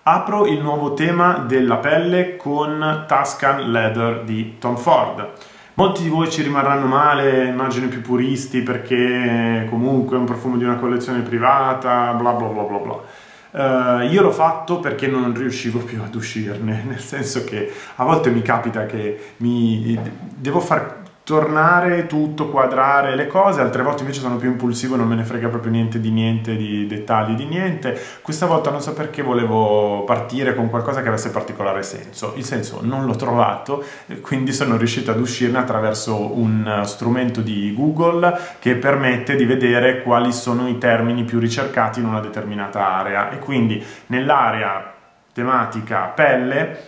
Apro il nuovo tema della pelle con Tuscan Leather di Tom Ford. Molti di voi ci rimarranno male, immagino più puristi, perché comunque è un profumo di una collezione privata, bla bla bla bla bla. Io l'ho fatto perché non riuscivo più ad uscirne, nel senso che a volte mi capita che devo far tornare tutto, quadrare le cose, altre volte invece sono più impulsivo e non me ne frega proprio niente, di dettagli, di niente. Questa volta non so perché volevo partire con qualcosa che avesse particolare senso. Il senso non l'ho trovato, quindi sono riuscito ad uscirne attraverso un strumento di Google che permette di vedere quali sono i termini più ricercati in una determinata area, e quindi nell'area tematica pelle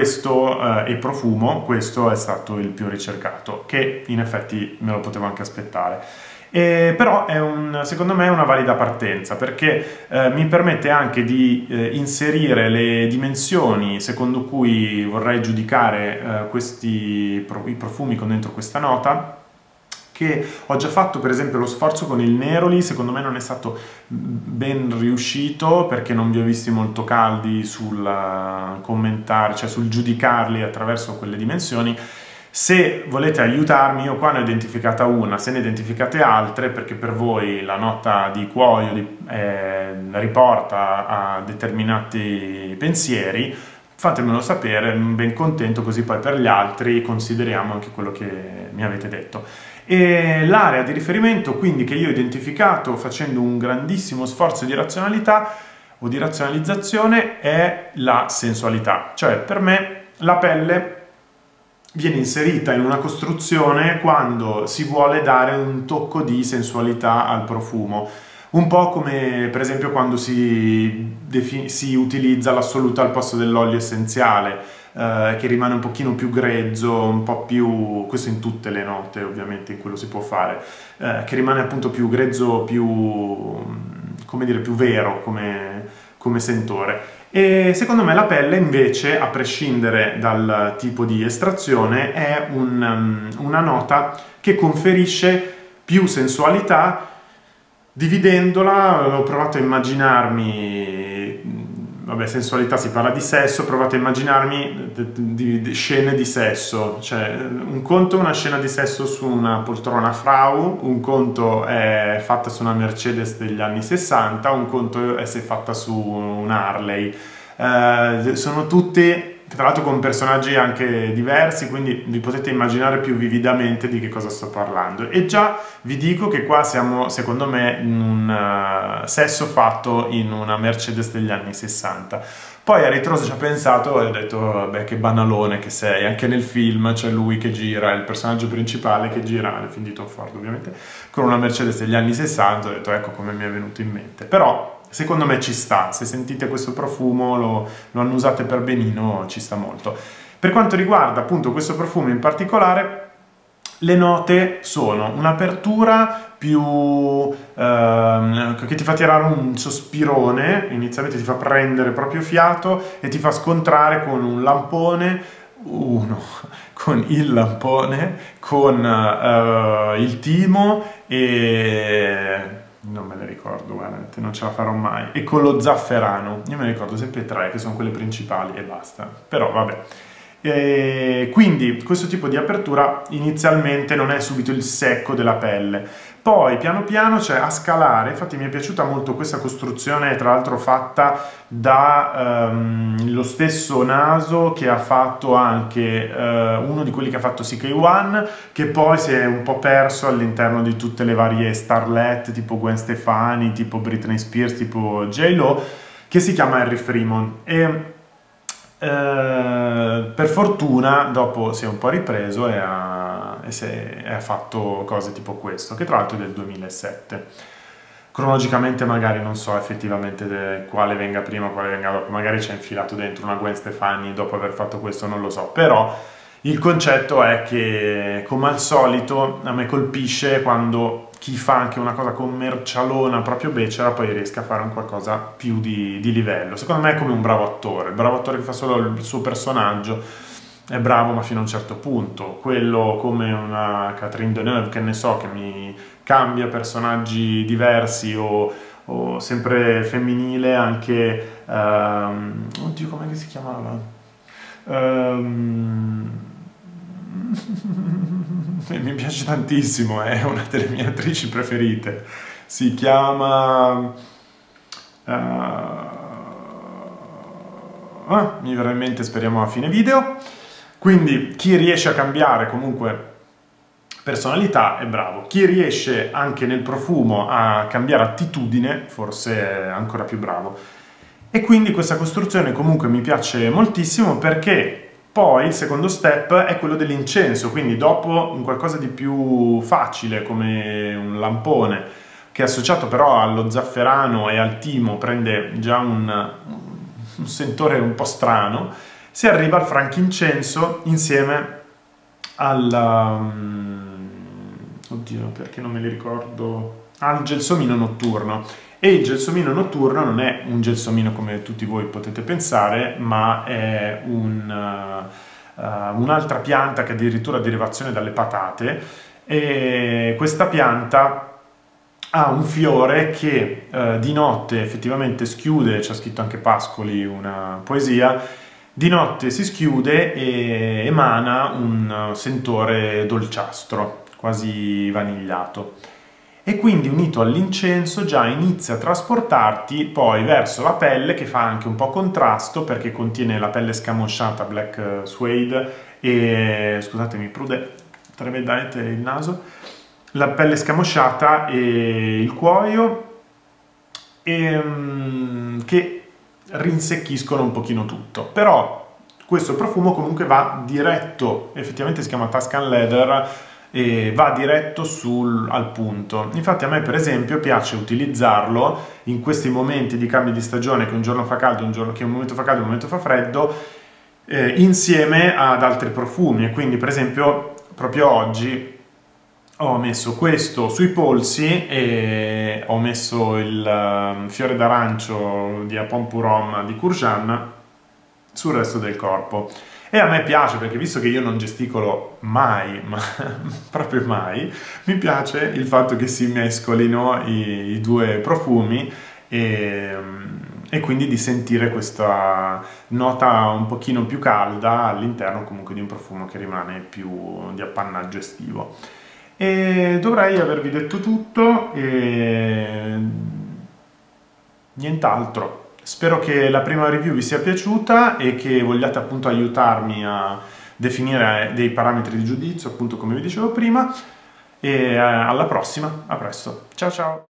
e profumo, questo è stato il più ricercato, che in effetti me lo potevo anche aspettare. Però secondo me è una valida partenza, perché mi permette anche di inserire le dimensioni secondo cui vorrei giudicare i profumi con dentro questa nota, che ho già fatto. Per esempio lo sforzo con il Neroli secondo me non è stato ben riuscito, perché non vi ho visti molto caldi sul commentare, cioè sul giudicarli attraverso quelle dimensioni. Se volete aiutarmi, io qua ne ho identificata una, se ne identificate altre, perché per voi la nota di cuoio riporta a determinati pensieri, fatemelo sapere, ben contento, così poi per gli altri consideriamo anche quello che mi avete detto. E l'area di riferimento, quindi, che io ho identificato facendo un grandissimo sforzo di razionalità o di razionalizzazione, è la sensualità. Cioè, per me la pelle viene inserita in una costruzione quando si vuole dare un tocco di sensualità al profumo. Un po' come per esempio quando si utilizza l'assoluta al posto dell'olio essenziale, che rimane un pochino più grezzo, un po' più, questo in tutte le note ovviamente, in quello si può fare, che rimane appunto più grezzo, più, come dire, più vero come sentore. E secondo me la pelle invece, a prescindere dal tipo di estrazione, è una nota che conferisce più sensualità. Dividendola, ho provato a immaginarmi, vabbè, sensualità, si parla di sesso, ho provato a immaginarmi scene di sesso, cioè un conto è una scena di sesso su una poltrona Frau, un conto è fatta su una Mercedes degli anni 60, un conto è se fatta su un Harley. Sono tutte, tra l'altro, con personaggi anche diversi, quindi vi potete immaginare più vividamente di che cosa sto parlando. E già vi dico che qua siamo, secondo me, in un sesso fatto in una Mercedes degli anni 60. Poi a ritroso ci ho pensato e ho detto, vabbè, che banalone che sei. Anche nel film c'è lui che gira, il personaggio principale che gira, nel film di Tom Ford ovviamente, con una Mercedes degli anni 60. Ho detto, ecco come mi è venuto in mente. Però secondo me ci sta, se sentite questo profumo, lo annusate per benino, ci sta molto. Per quanto riguarda appunto questo profumo in particolare, le note sono un'apertura più che ti fa tirare un sospirone, inizialmente ti fa prendere proprio fiato e ti fa scontrare con un lampone, con il lampone, con il timo e non me le ricordo, guardate, non ce la farò mai, e con lo zafferano. Io me ne ricordo sempre tre, che sono quelle principali e basta, però vabbè. Quindi questo tipo di apertura inizialmente non è subito il secco della pelle, poi piano piano, cioè a scalare. Infatti mi è piaciuta molto questa costruzione, tra l'altro fatta da lo stesso naso che ha fatto anche uno di quelli che ha fatto CK1, che poi si è un po' perso all'interno di tutte le varie starlet, tipo Gwen Stefani, tipo Britney Spears, tipo J-Lo, che si chiama Harry Fremont. E per fortuna dopo si è un po' ripreso e ha fatto cose tipo questo, che tra l'altro è del 2007. Cronologicamente magari non so effettivamente quale venga prima, quale venga dopo, magari c'è infilato dentro una Gwen Stefani dopo aver fatto questo, non lo so, però il concetto è che, come al solito, a me colpisce quando chi fa anche una cosa commercialona, proprio becera, poi riesca a fare un qualcosa più di livello. Secondo me è come un bravo attore, il bravo attore che fa solo il suo personaggio è bravo ma fino a un certo punto. Quello come una Catherine Deneuve, che ne so, che mi cambia personaggi diversi o sempre femminile, anche oddio, com'è che si chiamava? Mi piace tantissimo, è una delle mie attrici preferite. Si chiama... mi verrà in mente, speriamo a fine video. Quindi chi riesce a cambiare comunque personalità è bravo, chi riesce anche nel profumo a cambiare attitudine forse è ancora più bravo. E quindi questa costruzione comunque mi piace moltissimo, perché poi il secondo step è quello dell'incenso, quindi dopo un qualcosa di più facile come un lampone, che associato però allo zafferano e al timo prende già un sentore un po' strano, si arriva al frankincenso insieme al... oddio, perché non me li ricordo? Al gelsomino notturno. E il gelsomino notturno non è un gelsomino come tutti voi potete pensare, ma è un'altra pianta che è addirittura derivazione dalle patate, e questa pianta ha un fiore che di notte effettivamente schiude, c'è scritto anche Pascoli, una poesia, di notte si schiude e emana un sentore dolciastro, quasi vanigliato. E quindi unito all'incenso già inizia a trasportarti poi verso la pelle, che fa anche un po' contrasto perché contiene la pelle scamosciata Black Suede e, scusatemi, prude tremendamente il naso, la pelle scamosciata e il cuoio, che rinsecchισcono un pochino tutto. Però questo profumo comunque va diretto, effettivamente si chiama Tuscan Leather, e va diretto al punto. Infatti a me per esempio piace utilizzarlo in questi momenti di cambio di stagione, che un giorno fa caldo, che un momento fa caldo, un momento fa freddo, insieme ad altri profumi. E quindi per esempio proprio oggi ho messo questo sui polsi e ho messo il fiore d'arancio di Apompurom di Courjan sul resto del corpo. E a me piace, perché visto che io non gesticolo mai, ma proprio mai, mi piace il fatto che si mescolino i due profumi e quindi di sentire questa nota un pochino più calda all'interno comunque di un profumo che rimane più di appannaggio estivo. E dovrei avervi detto tutto e nient'altro. Spero che la prima review vi sia piaciuta e che vogliate appunto aiutarmi a definire dei parametri di giudizio, appunto come vi dicevo prima, e alla prossima, a presto, ciao ciao!